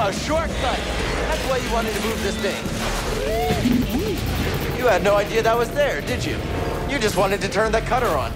A shortcut! That's why you wanted to move this thing. You had no idea that was there, did you? You just wanted to turn that cutter on.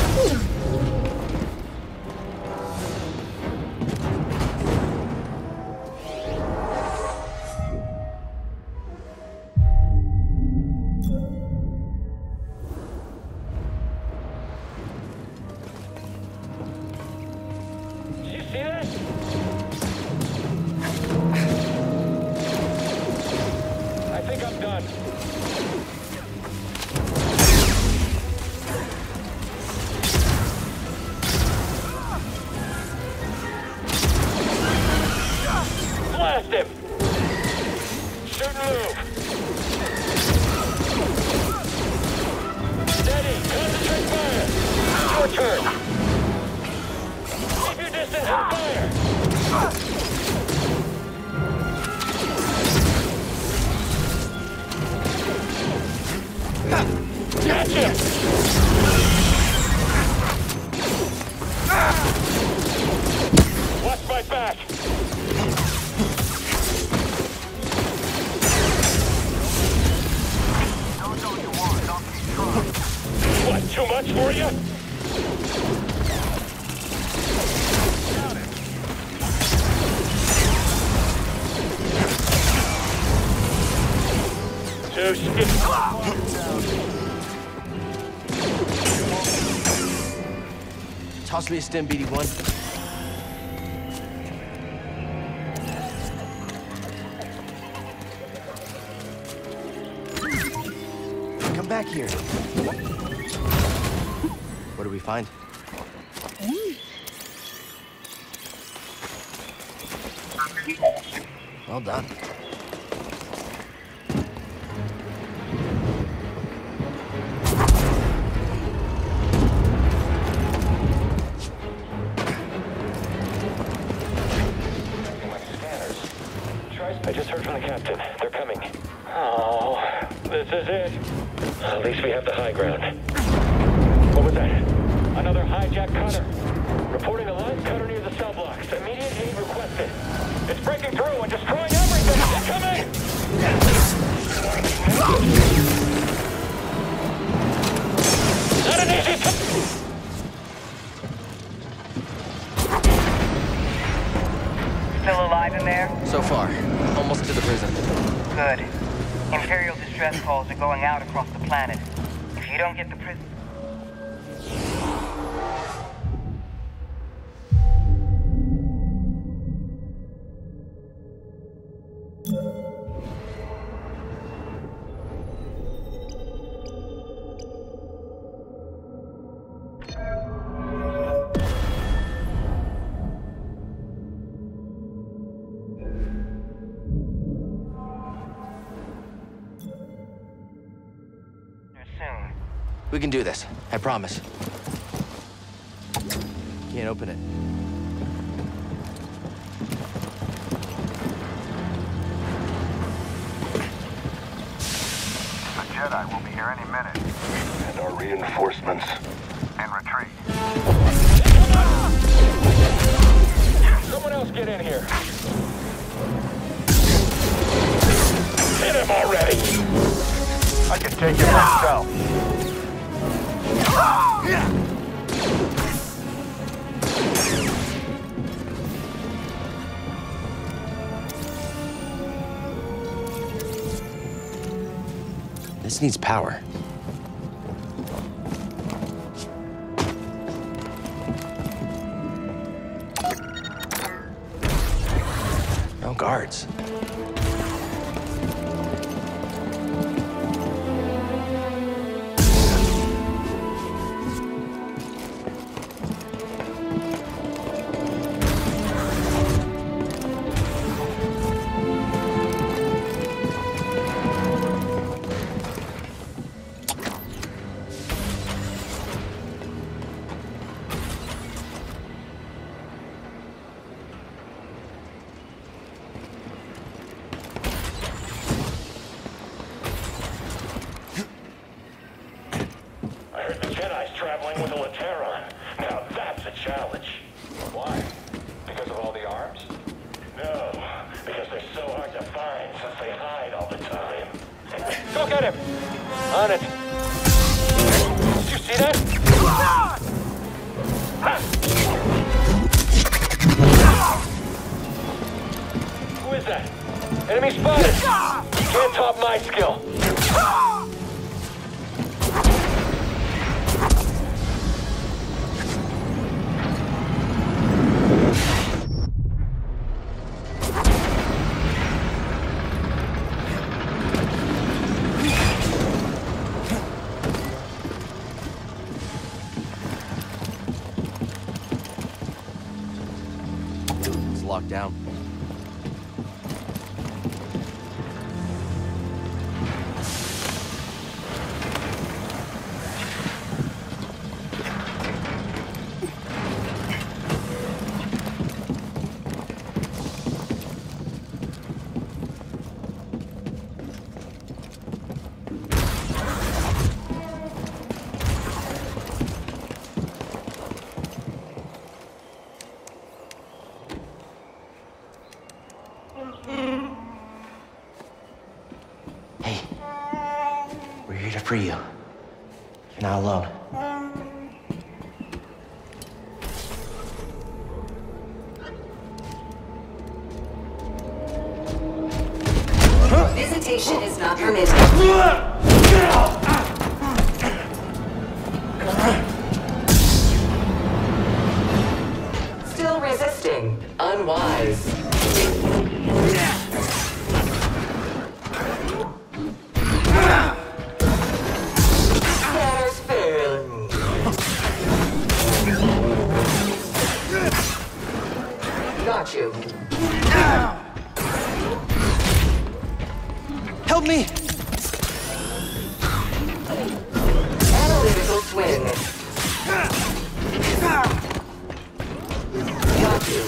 Toss me a stim, BD1. Come back here. What do we find? Well done. I just heard from the captain. They're coming. Oh, this is it. At least we have the high ground. What was that? Another hijacked cutter. Reporting a live cutter near the cell blocks. Immediate aid requested. It's breaking through and destroying everything. It's coming! Not an easy Still alive in there? So far. Almost to the prison. Good. Imperial distress calls are going out across the planet. If you don't get the prison... We can do this. I promise. Can't open it. The Jedi will be here any minute. And our reinforcements. In retreat. Someone else get in here. Hit him already! I can take him myself. This needs power. No guards. traveling with a Lateran. Now that's a challenge. Why? Because of all the arms? No, because Go get him! On it. Did you see that? Who is that? Enemy spotted! You can't top my skill. It's locked down. Hey, we're here to free you. You're not alone. Visitation is not permitted. Still resisting. Unwise. Matters failed. Got you. Help me! Analytical swing. Got you.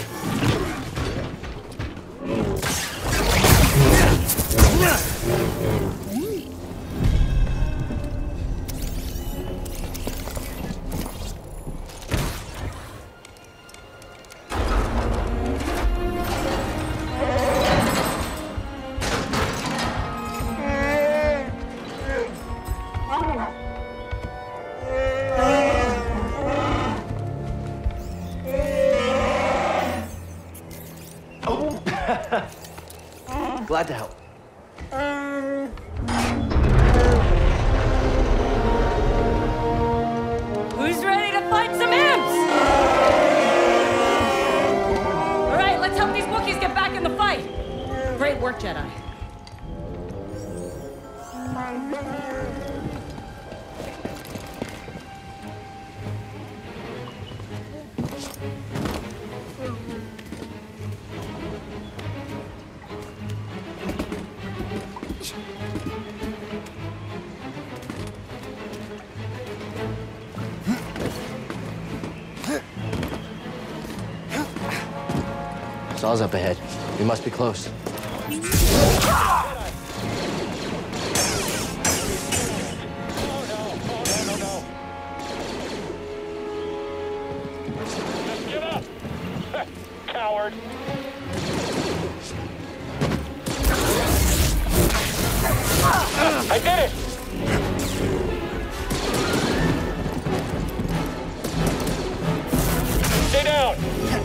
Glad to help. Who's ready to fight some imps? All right, let's help these Wookiees get back in the fight. Great work, Jedi. Saw's up ahead. We must be close. Just give up! Coward! I did it! Stay down!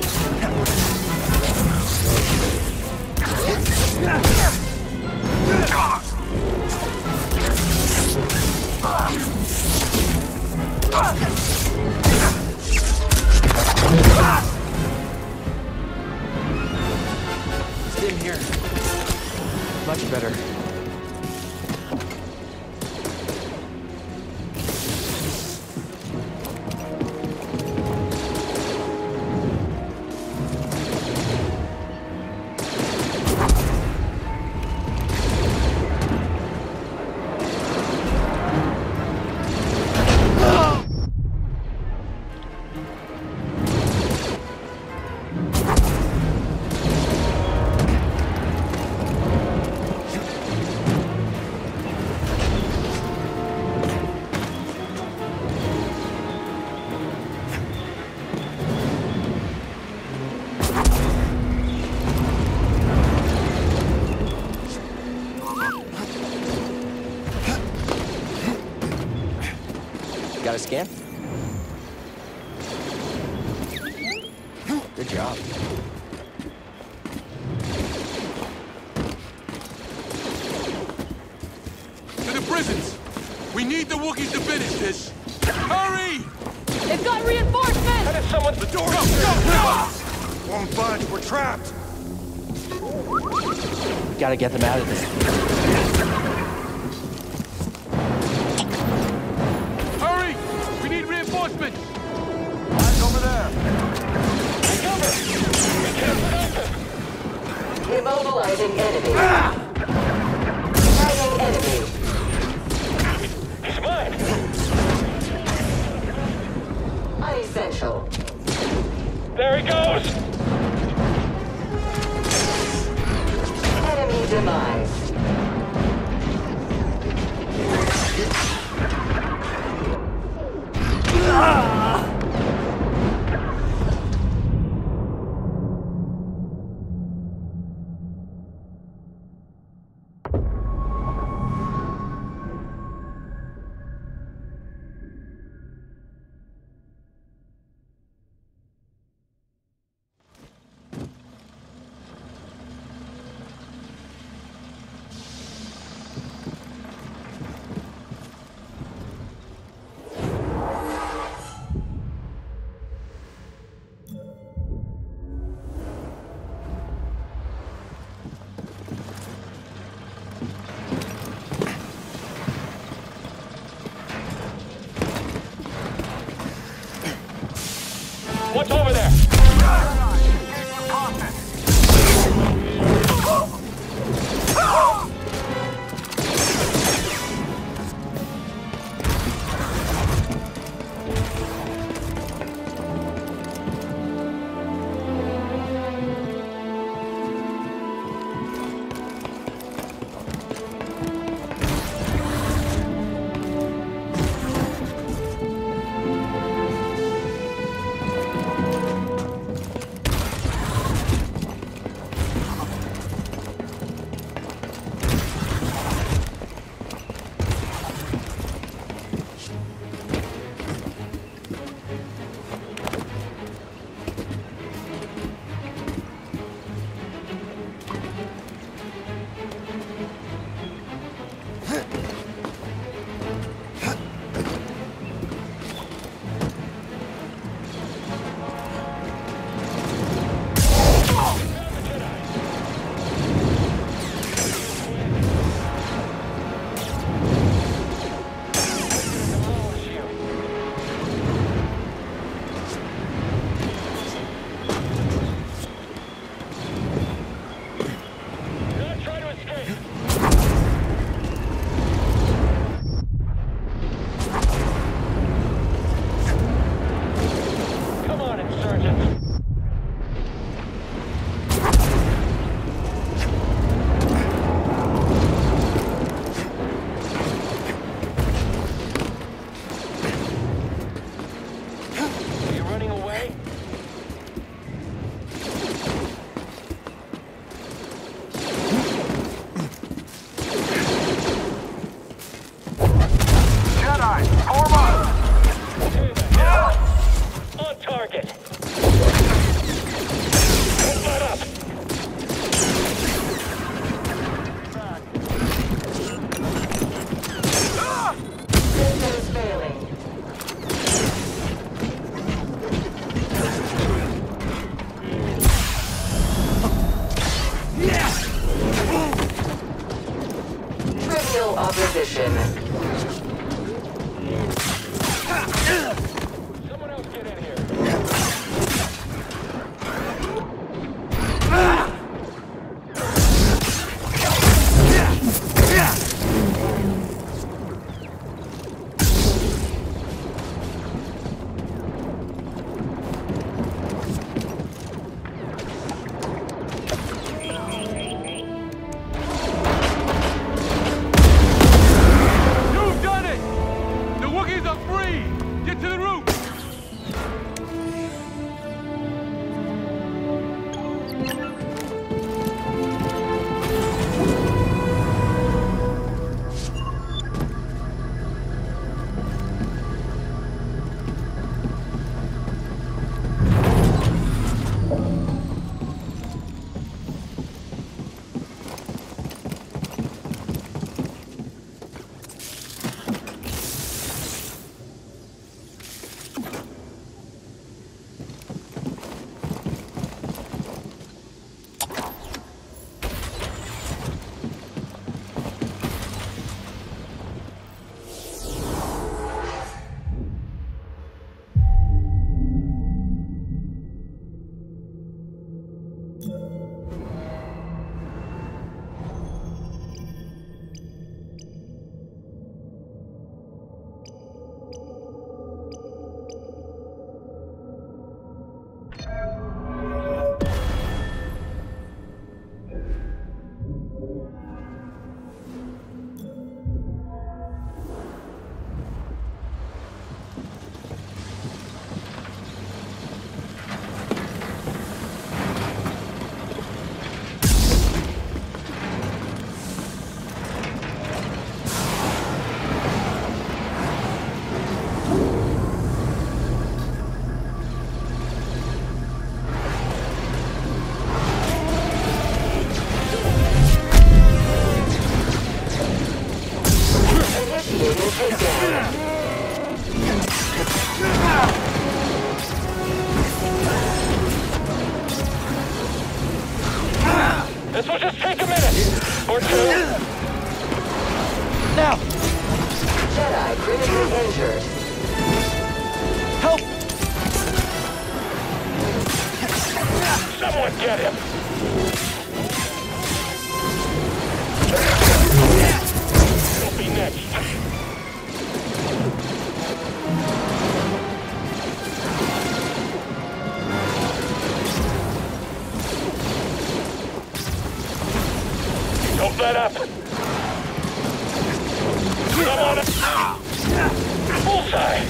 Stay in here. Much better. Got a scan? Good job. To the prisons! We need the Wookiees to finish this! Hurry! They've got reinforcements! That is someone... The door! Go! Won't budge, we're trapped. Gotta get them out of there. Hurry! We need reinforcements! Eyes over there. Cover! We can't stop them! Immobilizing enemy. Tagging enemy. He's mine! Unessential. There he goes! Enemy demise. What's over there? This will just take a minute or two. Now! Jedi critically injured. Help! Someone get him. He'll be next. Don't let up. Someone. Bullseye.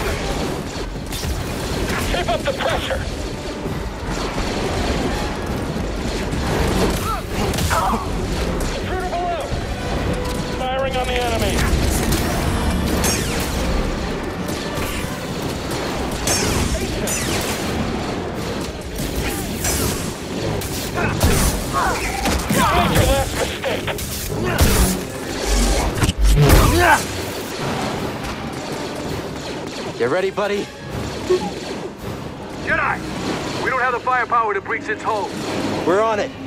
Keep up the pressure. Intruder below. Firing on the enemy. Make your last mistake. You ready, buddy? Jedi! We don't have the firepower to breach its hold. We're on it.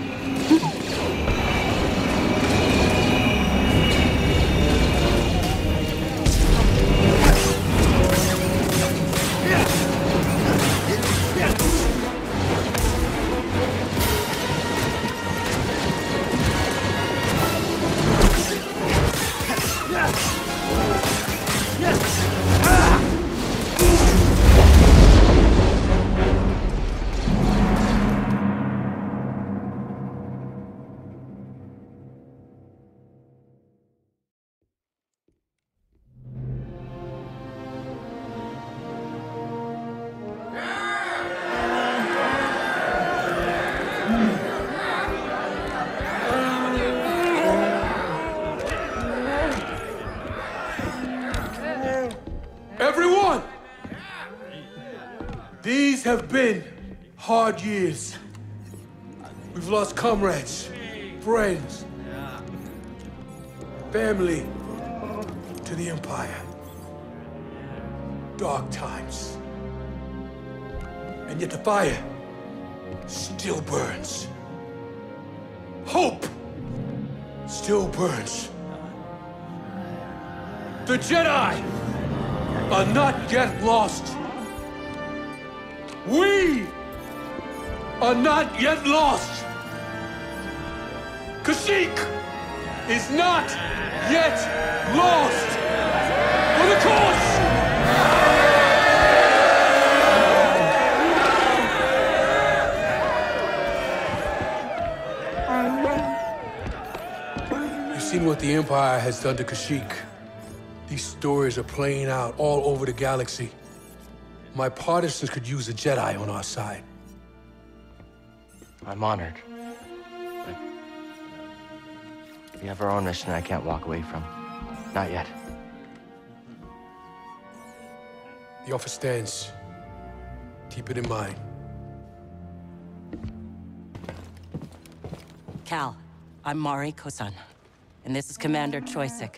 Everyone! These have been hard years. We've lost comrades, friends, family to the Empire. Dark times. And yet the fire still burns. Hope still burns. The Jedi are not yet lost. We are not yet lost. Kashyyyk is not yet lost. For the cause! You've seen what the Empire has done to Kashyyyk. These stories are playing out all over the galaxy. My partisans could use a Jedi on our side. I'm honored. But we have our own mission I can't walk away from. Not yet. The offer stands. Keep it in mind. Cal, I'm Mari Kosan, and this is Commander Choyyssyk.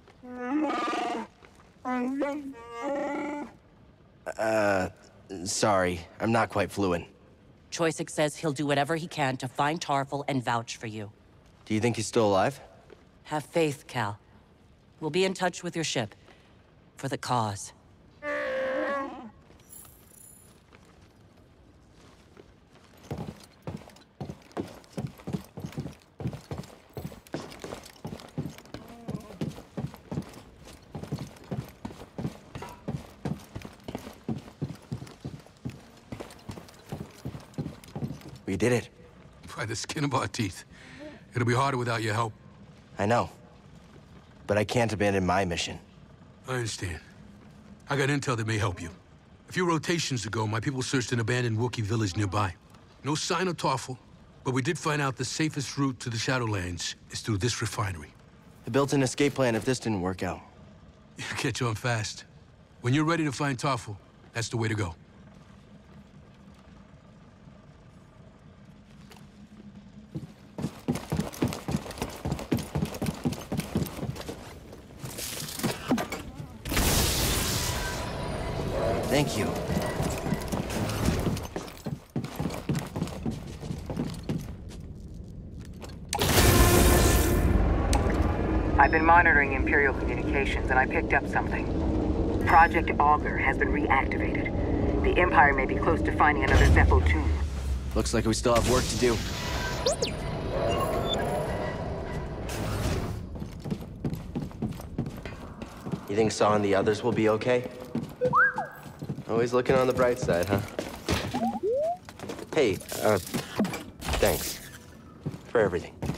Sorry. I'm not quite fluent. Choyyssyk says he'll do whatever he can to find Tarful and vouch for you. Do you think he's still alive? Have faith, Cal. We'll be in touch with your ship. For the cause. We did it. By the skin of our teeth. It'll be harder without your help. I know. But I can't abandon my mission. I understand. I got intel that may help you. A few rotations ago, my people searched an abandoned Wookiee village nearby. No sign of Tarful, but we did find out the safest route to the Shadowlands is through this refinery. I built an escape plan if this didn't work out. You catch on fast. When you're ready to find Tarful, that's the way to go. Thank you. I've been monitoring Imperial communications, and I picked up something. Project Augur has been reactivated. The Empire may be close to finding another Zeppo tomb. Looks like we still have work to do. You think Saw and the others will be okay? Always looking on the bright side, huh? Hey, thanks for everything.